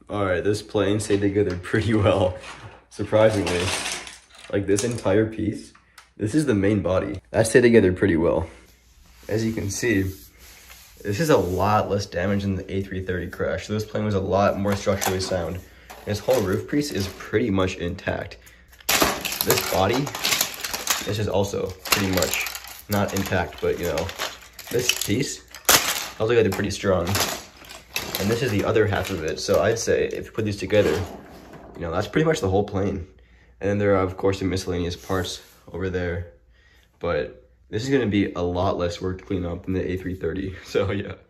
All right, this plane stayed together pretty well, surprisingly. Like this entire piece, this is the main body. That stayed together pretty well. As you can see, this is a lot less damage than the A330 crash. So this plane was a lot more structurally sound. This whole roof piece is pretty much intact. This body, this is also pretty much not intact, but you know, this piece held together pretty strong. And this is the other half of it. So I'd say if you put these together, you know, that's pretty much the whole plane. And then there are, of course, the miscellaneous parts over there. But this is gonna be a lot less work to clean up than the A330. So yeah.